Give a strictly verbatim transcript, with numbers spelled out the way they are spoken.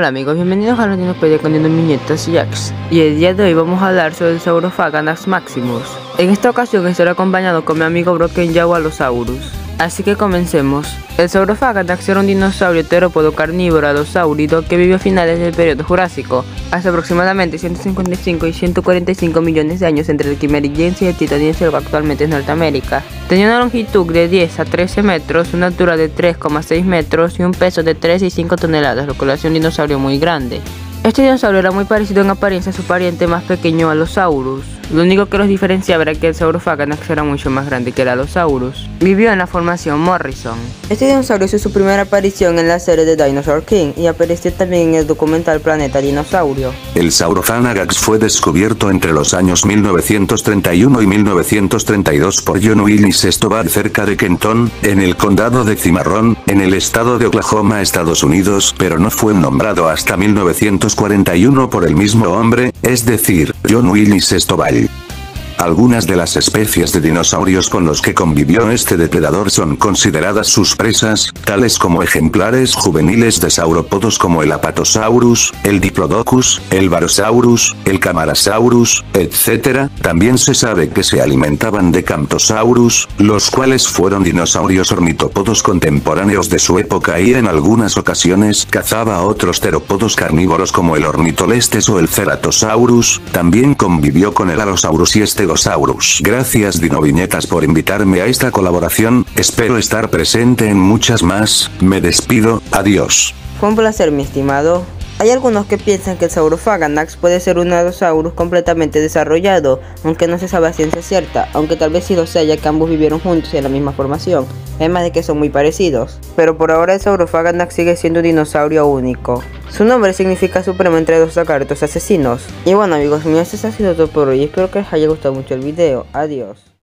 Hola amigos, bienvenidos a la Dinopedia con Viñetas Jax. Y el día de hoy vamos a hablar sobre el Saurophaganax Maximus. En esta ocasión estaré acompañado con mi amigo Brachiosaurus. Así que comencemos. El Saurophaganax era un dinosaurio terópodo carnívoro allosáurido que vivió a finales del periodo Jurásico, hace aproximadamente ciento cincuenta y cinco y ciento cuarenta y cinco millones de años entre el Quimerigense y el Titaniense, lo que actualmente es Norteamérica. Tenía una longitud de diez a trece metros, una altura de tres coma seis metros y un peso de tres y cinco toneladas, lo que lo hace un dinosaurio muy grande. Este dinosaurio era muy parecido en apariencia a su pariente más pequeño Allosaurus. Lo único que los diferenciaba era que el Saurophaganax era mucho más grande que el Allosaurus. Vivió en la formación Morrison. Este dinosaurio hizo su primera aparición en la serie de Dinosaur King y apareció también en el documental Planeta Dinosaurio. El Saurophaganax fue descubierto entre los años mil novecientos treinta y uno y mil novecientos treinta y dos por John Willis Escobar cerca de Kenton, en el condado de Cimarrón, en el estado de Oklahoma, Estados Unidos, pero no fue nombrado hasta mil novecientos cuarenta y uno por el mismo hombre, es decir, John Willis Escobar. Algunas de las especies de dinosaurios con los que convivió este depredador son consideradas sus presas, tales como ejemplares juveniles de saurópodos como el Apatosaurus, el Diplodocus, el Barosaurus, el Camarasaurus, etcétera. También se sabe que se alimentaban de Camptosaurus, los cuales fueron dinosaurios ornitópodos contemporáneos de su época y en algunas ocasiones cazaba a otros terópodos carnívoros como el Ornitolestes o el Ceratosaurus. También convivió con el Allosaurus y este Gracias Dinoviñetas por invitarme a esta colaboración, espero estar presente en muchas más, me despido, adiós. Fue un placer, mi estimado. Hay algunos que piensan que el Saurophaganax puede ser un Allosaurus completamente desarrollado, aunque no se sabe a ciencia cierta, aunque tal vez sí lo sea ya que ambos vivieron juntos y en la misma formación, además de que son muy parecidos. Pero por ahora el Saurophaganax sigue siendo un dinosaurio único. Su nombre significa supremo entre dos lagartos asesinos. Y bueno amigos míos, eso ha sido todo por hoy, espero que les haya gustado mucho el video, adiós.